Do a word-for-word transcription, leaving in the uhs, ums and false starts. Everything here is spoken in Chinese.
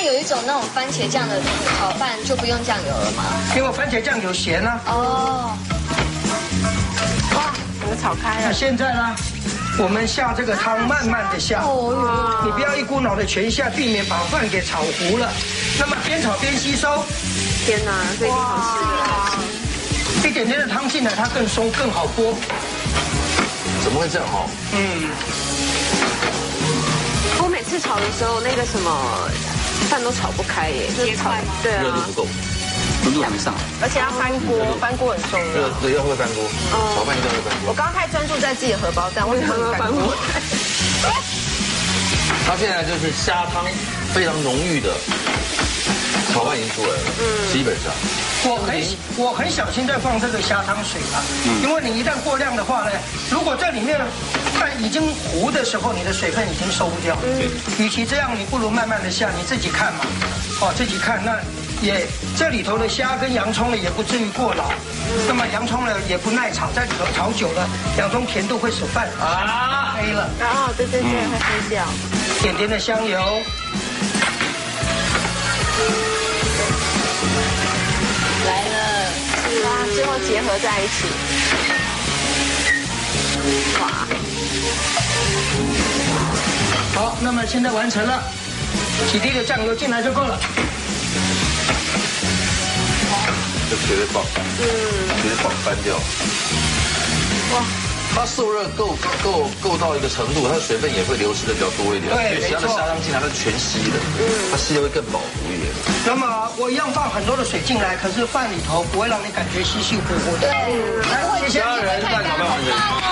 那有一种那种番茄酱的炒饭就不用酱油了吗？ 因为番茄酱有咸啊。 哦。 哇，整个炒开了。 那现在呢，我们下这个汤，慢慢的下。哦。你不要一股脑的全下，避免把饭给炒糊了。那么边炒边吸收。 天哪，这一定好吃的。 一点点的汤进来，它更松更好剥。 怎么会这样哈？ 嗯。我每次炒的时候，那个什么饭都炒不开耶， 结块吗？ 对啊。 热度不够，温度还没上来。 而且要翻锅，翻锅很重要。 热对要会翻锅，炒饭一定要会翻锅。 我刚刚太专注在自己的荷包蛋，为什么要翻锅？ 它现在就是虾汤非常浓郁的炒饭已经出来了，嗯，基本上。 我很我很小心在放这个虾汤水啊，因为你一旦过量的话呢，如果在里面饭已经糊的时候，你的水分已经收不掉。嗯，与其这样，你不如慢慢的下，你自己看嘛，哦，自己看那也这里头的虾跟洋葱呢也不至于过老，那么洋葱呢也不耐炒，在里头炒久了，洋葱甜度会使饭啊黑了。 哦，对对对，会黑掉。 点点的香油。 来了， 哇，最后结合在一起，哇！ 好，那么现在完成了，几滴的酱油进来就够了。 这绝对爆，嗯，绝对爆翻掉。哇！它受热够够够到一个程度，它的水分也会流失的比较多一点。 对， 其他的虾汤进来它是全吸的，嗯，它吸的会更饱足一点。 那么我一样放很多的水进来，可是饭里头不会让你感觉稀稀糊糊的。 对， 来，谢谢。 家人蛋炒饭完成。